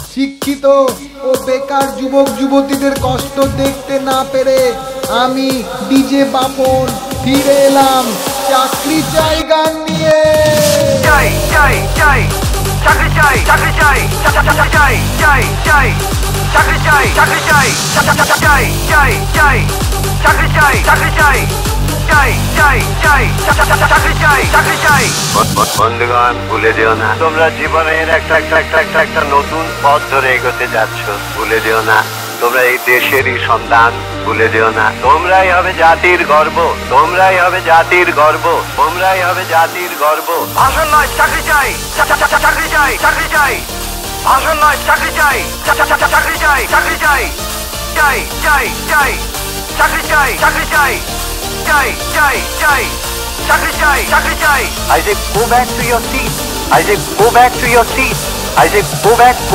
শিক্ষিত ও বেকার যুবক যুবতীদের কষ্ট দেখতে না পেরে আমি ডিজে বাপন ফিরে এলাম চাকরি চাই গান নিয়ে। চাই চাই চাই চাকরি চাই, চাকরি চাই, চাই চাই চাই চাকরি চাই, চাকরি চাই, চাই চাই চাই চাকরি চাই, চাকরি চাই, চাই চাই চাই চাকরি চাই, চাকরি চাই। বন্ধুগণ, ভুলে যেও না তোমরা জীবনের একটা নতুন পথ ধরে এগোতে যাচ্ছ। ভুলে যেও না তোমরা এই দেশেরই সন্তান। ভুলে যেও না তোমরাই হবে জাতির গর্ব, তোমরাই হবে জাতির গর্ব, তোমরাই হবে জাতির গর্ব। ভাষণ নয় চাকরি চাই, চাকরি চাই, চাকরি চাই। ভাষণ নয় চাকরি চাই, চাকরি চাই, চাকরি চাই, চাই চাই চাই চাকরি চাই, চাকরি চাই, চাই চাই চাই চাকরি চাই, চাকরি চাই। I say go back to your seat. I say go back to your seat. I say go back to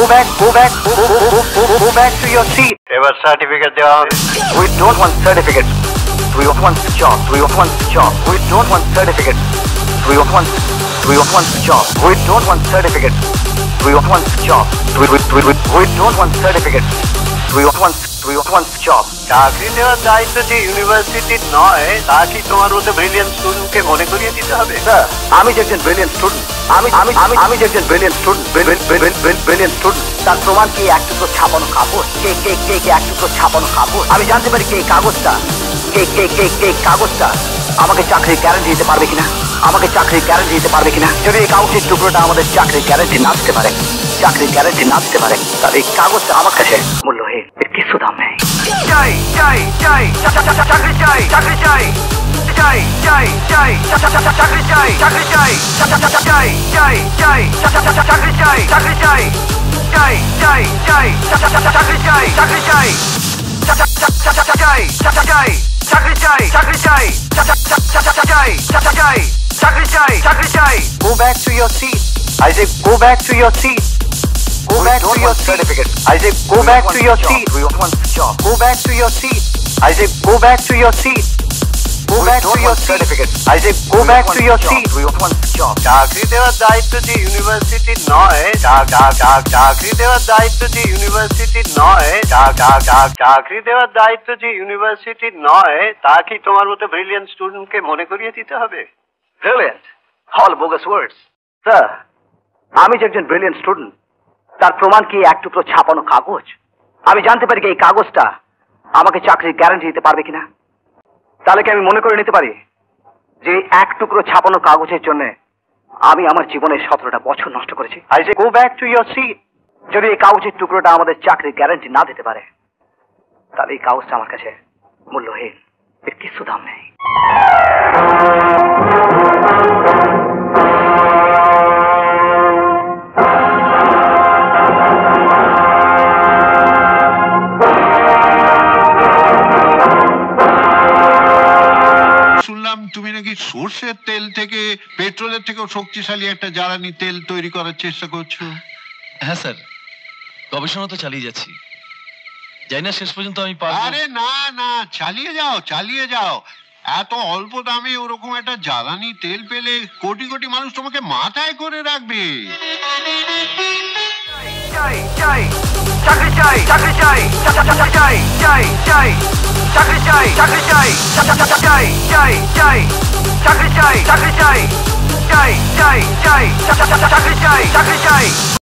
your seat. এবার সার্টিফিকেট দেওয়া হবে। We don't want certificates. We want jobs. We want jobs. We don't want certificates. We want jobs. We don't want certificates. We want jobs. We don't want certificates. We want jobs. চাকরি দেওয়ার দায়িত্ব যে ইউনিভার্সিটির নয়, তা কি তোমার মতো ব্রিলিয়েন্ট স্টুডেন্টকে মনে করিয়ে দিতে হবে? স্যার, আমি যে একজন ব্রিলিয়েন্ট স্টুডেন্ট, আমি যে একজন ব্রিলিয়েন্ট স্টুডেন্ট, তার প্রমাণ কি এক টুকরো ছাপানো কাগজ? কে এক টুকরো ছাপানো কাগজ? আমি জানতে পারি কে কাগজটা, কে কাগজটা আমাকে চাকরির গ্যারান্টি দিতে পারবে কিনা, আমাকে চাকরির গ্যারান্টি দিতে পারবে কিনা। যদি এই কাগজের টুকরোটা আমাদের চাকরির গ্যারান্টি না দিতে পারে, চাকরির গ্যারান্টি না দিতে পারে, তাহলে এই কাগজটা আমার কাছে মূল্যহীন, এর কিছু দাম নেই। চাই চাই চাই চাকরি চাই, চাকরি চাই, চাই চাই চাই চাকরি চাই, চাকরি চাই, চাই চাই চাই চাকরি চাই, চাকরি চাই, চাই চাই চাই চাকরি চাই, চাকরি চাই, চাই চাই চাকরি চাই, চাকরি চাই, চাই চাই চাকরি চাই, চাকরি চাই। Go back to your seat. I say go back to your seat. Go back to your certificate. I say go back to your seat. We want job. Go back to your seat. I say go back to your seat. Go back to your certificate. I say go back to your seat. We want job. চাকরি দেওয়ার দায়িত্ব যে ইউনিভার্সিটির নয়, চাকরি দেওয়ার দায়িত্ব যে ইউনিভার্সিটির নয়, চাকরি দেওয়ার দায়িত্ব যে ইউনিভার্সিটির নয়, তা কি তোমার মতো ব্রিলিয়েন্ট স্টুডেন্টকে মনে করিয়ে দিতে হবে? Brilliant? All bogus words. Sir, আমি যে একজন ব্রিলিয়েন্ট স্টুডেন্ট, তার প্রমাণ কি এক টুকরো ছাপানো কাগজ? আমি জানতে পারি কি এই কাগজটা আমাকে চাকরির গ্যারান্টি দিতে পারবে কিনা। তাহলে কি আমি মনে করে নিতে পারি যে এক টুকরো ছাপানো কাগজের জন্য আমি আমার জীবনের 17টা বছর নষ্ট করেছি। I say go back to your seat. যদি এই কাগজের টুকরোটা আমাদের চাকরির গ্যারান্টি না দিতে পারে, তাহলে এই কাগজটা আমার কাছে মূল্যহীন, এর কিছু দাম নেই। শুনলাম তুমি নাকি সর্ষের তেল থেকে পেট্রোলের থেকেও শক্তিশালী একটা জ্বালানি তেল তৈরি করার চেষ্টা করছো। হ্যাঁ স্যার, গবেষণা তো চালিয়ে যাচ্ছি, জানি না শেষ পর্যন্ত আমি পারবো। আরে না না, চালিয়ে যাও। এত অল্প দামে ওরকম একটা জ্বালানি তেল পেলে কোটি কোটি মানুষ তোমাকে মাথায় করে রাখবে। চাই চাই চাকরি চাই, চাকরি চাই, চাই চাই চাই চাকরি চাই, চাকরি চাই, চাই চাই চাই চাকরি চাই, চাকরি চাই, চাই চাই চাই চাকরি চাই, চাকরি চাই।